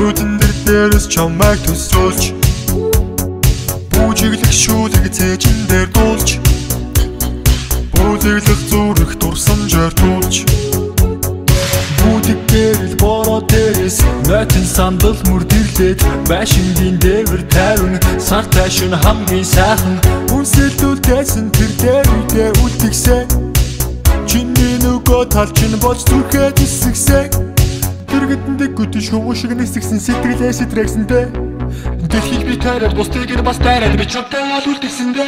Нүдэн дээрээс чамайг төсөөлж бүжиглэх шүлэг цээжин дээр дуулж бүлэглэх зүрх дурсамжаар дуулж бүдэг дээрэл бороо дээрээс нойтын сандал мөрдөглээд байшингийн дээвэр тайван сар тайшин хамгийн сайхан үнсэлдүүлдээсэн тэр дээр үдээ үлдгсээ чиний нөгөө тал чинь болж зүрхээ тисгсээ Тэргэдэндээ гүтэж хүмүүс шиг нисгсэн сэтгэлээ сэтрэгсэндээ Дэлхийг би тайраад бусдыг ир бас тайраад би чамтай ял үлдээсэндээ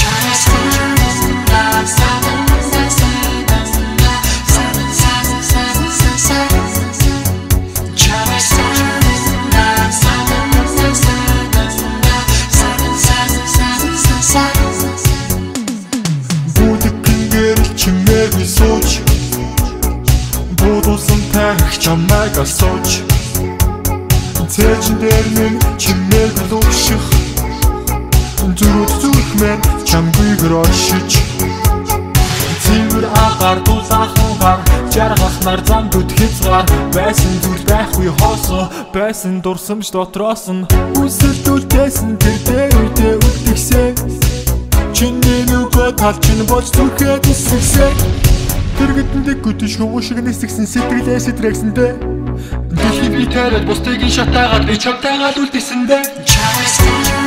Бүдэгхэн гэрэл чимээр би сууж Будулсан тарих чамайг асууж Цээжин дээр минь чимээр лугших Зүрүүд зүрх мэн чамгүйгэр оршиж Цэвэр агаар дулаахан гар Жаргах нар замдууд хязгаар Байсан зүйл байхгүй хоосоо Байсан дурсамж дотроос нь Үсэлдүүлдээсэн тэр дээр үдээ үлдгсээ Чиний нөгөө тал чинь болж зүрхээ тисгсээ Тэргэдэндээ гүтэж хүмүүс шиг нисгсэн сэтгэлээ сэтрэгсэндээ Дэлхийг би тайраад бусдыг шатаагаад би чамтайгаа үлдээсэндээ